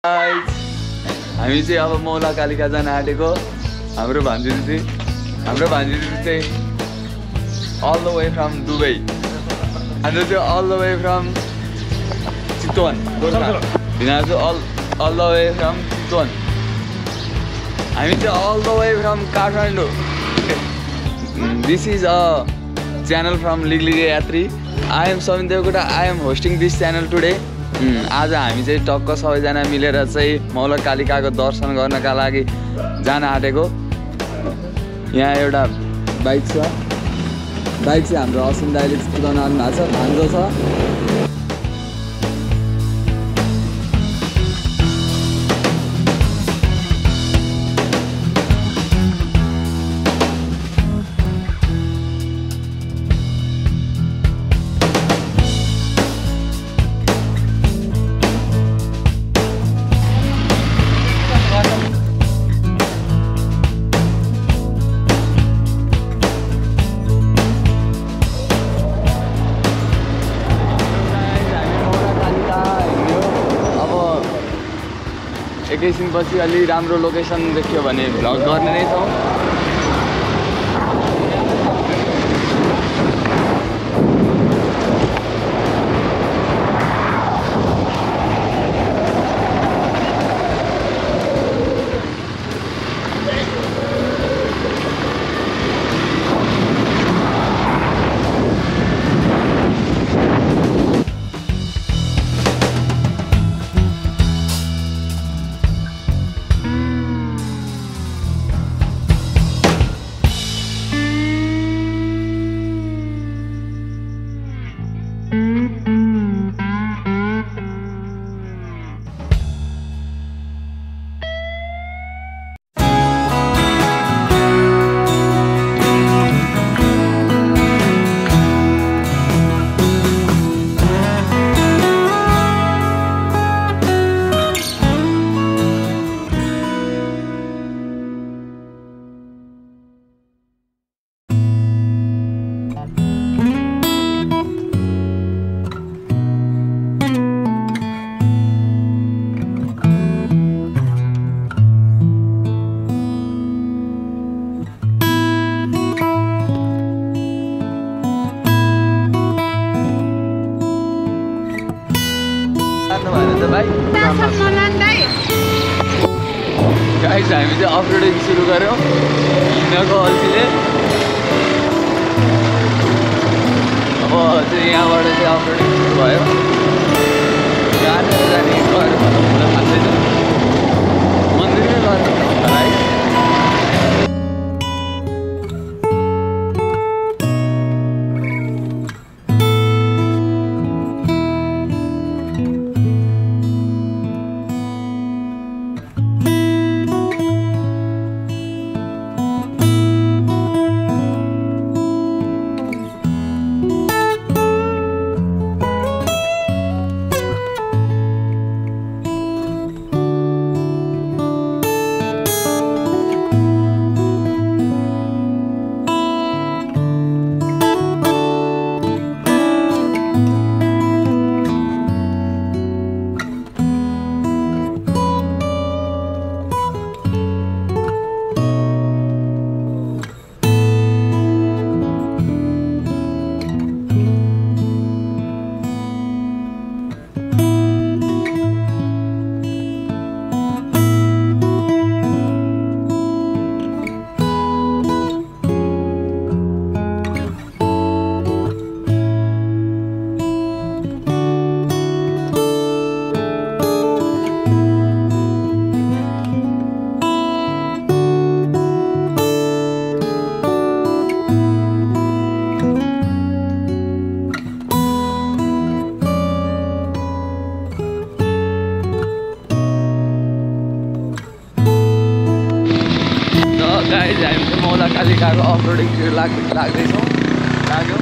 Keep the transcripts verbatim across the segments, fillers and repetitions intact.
Guys, हामी चाहिँ अब मौलाकालिका जान आँटेको हाम्रो भान्जीहरू चाहिँ हाम्रो भान्जीहरू चाहिँ all the way from Dubai. हाम्रो चाहिँ all the way from Chittwan. यिनीहरू चाहिँ all all the way from Chittwan. हामी चाहिँ all the way from Kathmandu. This is a channel from Liglige Yatri. I am Sabin. I am hosting this channel today. आज हामी चाहिँ टक्क सबैजना मिलेर चाहिँ मौलाकालिकाको दर्शन गर्नका लागि जान आँटेको। यहाँ एउटा बाइक छ, बाइक चाहिँ हाम्रो असिम दाइले कुदाउन आउनु भएको छ, भान्जो छ। एकैछिनपछि अलि राम्रो लोकेसन देख्यो भने भ्लग गर्ने नै छौँ। गाइस हामी चाहिँ अफरोडिङ सुरु गर्यौँ हिँड्नको अल्छीले। अब चाहिँ यहाँबाट चाहिँ अफरोडिङ सुरु भयो। जाने जाने गएर मलाई थाहा छैन, मन्दिरमै गर्नु होला है। गाइस हामी चाहिँ मौलाकालिकाको अफरोडिङतिर लाग् लाग्दैछौँ लाग्यो।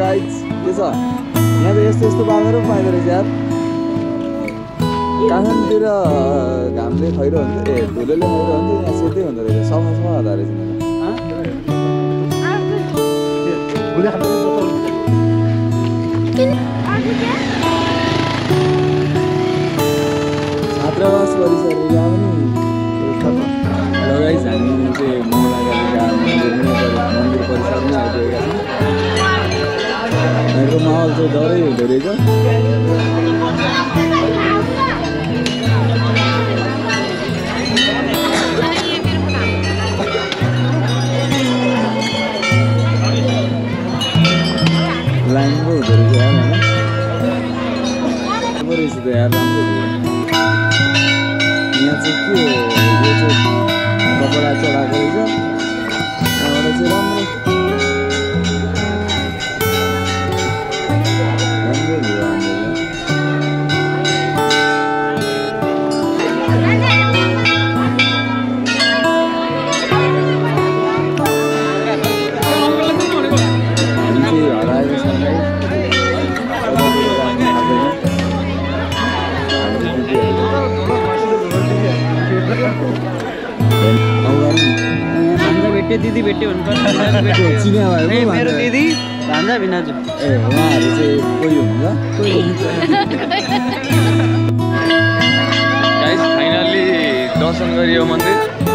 गाइज के छ यहाँ त यस्तो यस्तो बाँदर पो पाइँदो रहेछ यार काठमाडौँतिर घामले खैरो हुन्छ ए धुलोले खैरो हुन्छ यहाँ सेतै हुँदो रहेछ सफा सफा हुँदो रहेछ छात्रावास परिसर यहाँ पनि लगाइ हामी चाहिँ मौलाकालिका मन्दिर परिसरमै आइपुगेका छौँ यहाँको माहौल चाहिँ डरै हुँदो रहेछ लाइन पो हुँदो रहेछ यार होइन रहेछ त यार राम्रो यहाँ चाहिँ के हो यो चाहिँ कपडा चढाएको रहेछ त्यहाँबाट चाहिँ राम्रो राम्रो भ्यू आउँदैन हराएको छ भेटे दिदी भेटे मेरो दिदी भान्जा भिनाजु ए उहाँहरू चाहिँ कोही हुनुहुन्छ गाइस फाइनल्ली दर्शन गरियो मन्दिर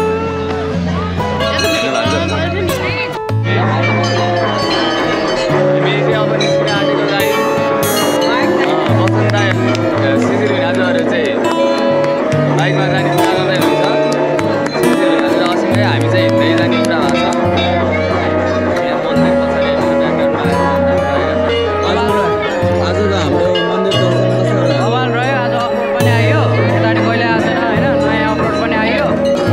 अब निस्किन आँटेको गाइस बसन्त शिशिर भिनाजुहरू चाहिँ बाइकमा जाने कुरा गर्दै हुन्छ शिशिर भिनाजु र असिङै हामी चाहिँ हिँड्दै जाने कुरा भएको छ यहाँ मन्दिर पछाडि आज त हाम्रो मन्दिर दर्शन कस्तो भगवान रह्यो आज अपलोड पनि आयो यतापट्टि कहिले आएन होइन नयाँ अपलोड पनि आयो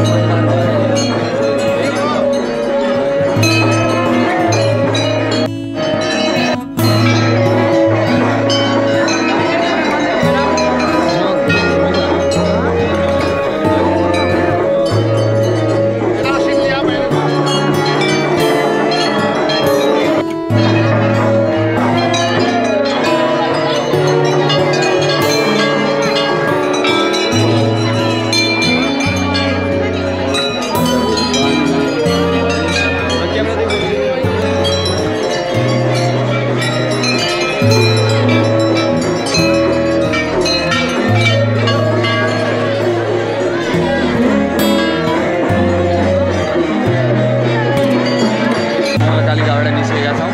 कालिकाबाट निस्केका छौँ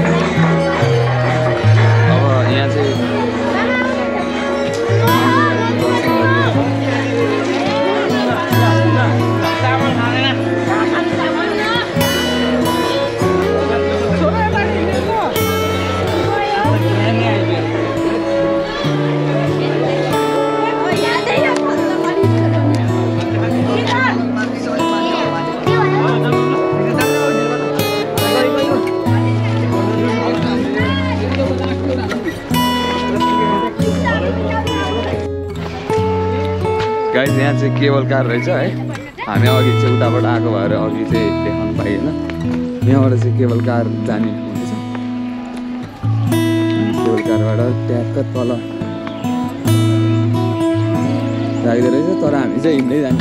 अब यहाँ चाहिँ गाइस यहाँ चाहिँ केबल कार रहेछ है हामी अघि चाहिँ उताबाट आएको भएर अघि चाहिँ देखाउनु पाइएन यहाँबाट चाहिँ केबल कार जाने हुँदैछ केबल कारबाट ट्याक्क तल राख्दो रहेछ तर हामी चाहिँ हिँड्दै जाने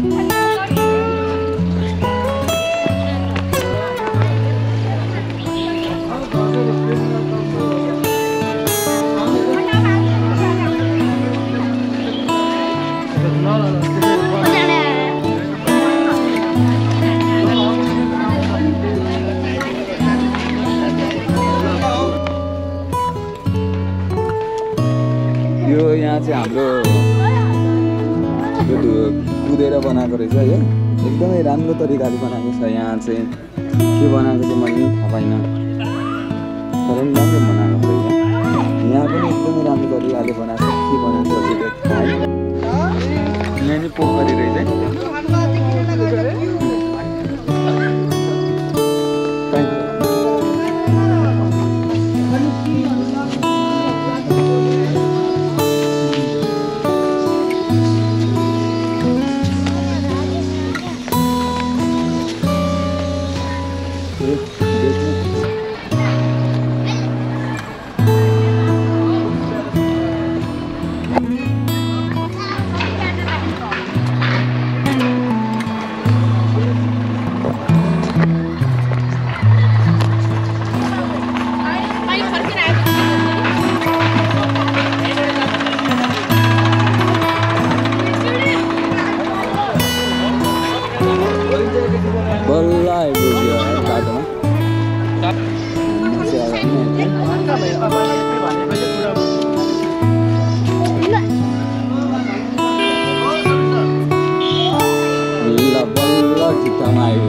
यो यहाँ चाहिँ हाम्रो कुदेर बनाएको रहेछ है एकदमै राम्रो तरिकाले बनाएको छ यहाँ चाहिँ के बनाएको चाहिँ मैले थाहा पाइनँ तर पनि राम्रो बनाएको रहेछ यहाँ पनि एकदमै राम्रो तरिकाले बनाएको छ के बनाएको छ यहाँ नि पोखरी रहेछ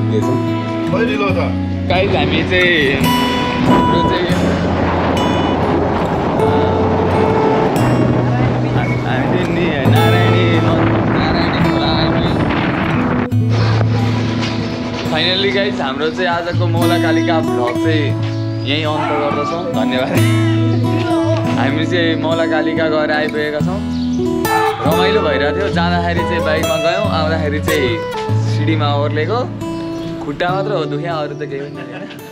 पुगेछ। गाइस हामी चाहिँ हाम्रो चाहिँ हामी नि नारायणी नारायणी खोला आइपुग्यौँ। फाइनल्ली गाइस हाम्रो चाहिँ आजको मौलाकालिका भ्लग चाहिँ यहीँ अन्त गर्दछौँ। धन्यवाद। हामी चाहिँ मौलाकालिका गएर आइपुगेका छौँ। रमाइलो भइरहेको थियो। जाँदाखेरि चाहिँ बाइकमा गयौँ, आउँदाखेरि चाहिँ सिडीमा ओर्लेको। खुट्टा मात्र हो दुख्या, अरू त केही पनि छैन।